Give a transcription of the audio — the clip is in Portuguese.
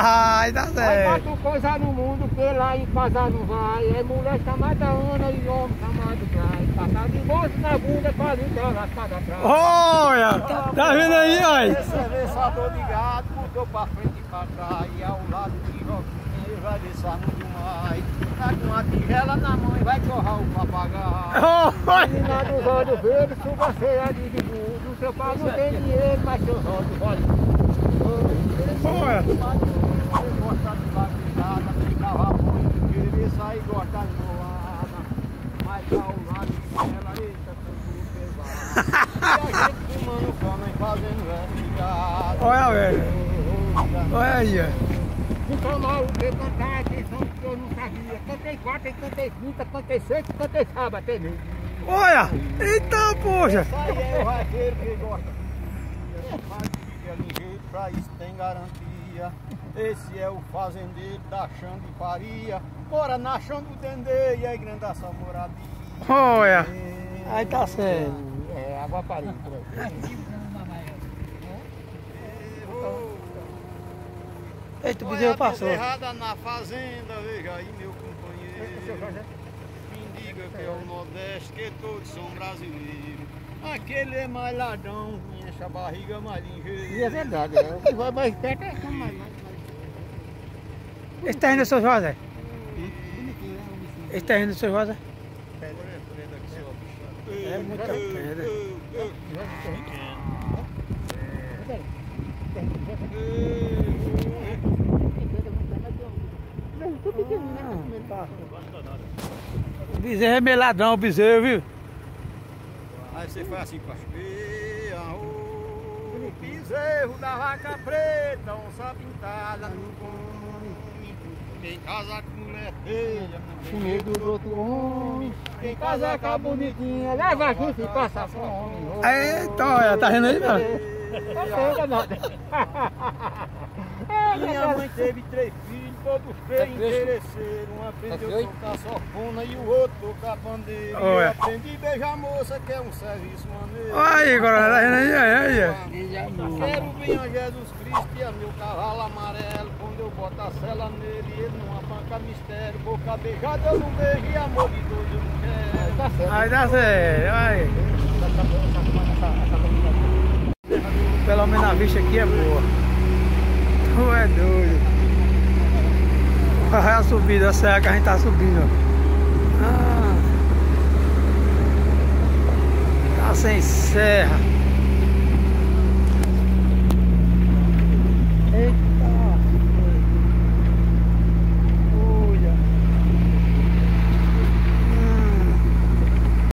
Ai, tá Vai certo. botar coisa no mundo que lá em casa não vai. É mulher chamada Ana e homem chamado Braz. Passar de bolso na bunda pra ligar lá cada atrás. Olha, tá vendo aí, olha? Esse é vencedor de gado, botou pra frente e pra trás. E ao lado de Roquinha ele vai descer muito mais. Tá com uma tigela na mão e vai torrar o papagaio. Menina dos olhos verdes, suba cheia de budo. Seu pai não tem dinheiro, mas seus olhos valem. Olha. Gosta de vaquejada, tem cavalo muito, querer sair gosta de moada. Mas ao lado dela, eita, tudo pesado. E a gente fumando cana e fazendo vertigada. Olha, velho. Olha aí, ó. Então mal o que cantar atenção que eu não sabia. Cantei quarta, cantei quinta, cantei sexta, cantei sábado até mesmo. Olha. Eita, poxa. Esse aí é o vaqueiro que gosta de dia. Faz dia ligeiro, pra isso tem garantia. Esse é o fazendeiro da chão de faria. Mora na chão do Dendê e é grande a sua moradia. Olha. Aí tá certo. É, água parede por aí. Eita, o bezerro passou. Errada na fazenda, veja aí meu companheiro. Me diga que é o Nordeste, que todos são brasileiros. Aquele é mais ladrão, enche a barriga mais ligeiro. E é verdade, o que vai mais perto é mais. Esse terreno do seu José? Esse terreno do seu José? É muita pedra. O bezerro é meladão, o bezerro, viu? Aí você faz assim com as peias, o bezerro da vaca preta, onça pintada no come. Quem casa com mulher feia, Com medo do outro homem. Quem casa com a bonitinha, leva junto e passa fome. Eita, olha, tá vendo aí, mano? Minha mãe teve 3 filhos, todos 3 interesseiro. Um aprendeu a tocar sofona e o outro tocar pandeiro. Eu aprendi a beijar a moça, que é um serviço maneiro. Olha aí, coronel, tá vendo aí, aí. Quero bem a Jesus Cristo e a meu cavalo amarelo. Quando eu boto a cela nele, ele não apanca mistério. Boca beijada eu não beijo e amor de doido eu não quero. Aí dá certo, aí. Pelo menos a vista aqui é boa. Tu é doido. Olha a subida, a serra que a gente tá subindo. Tá sem serra.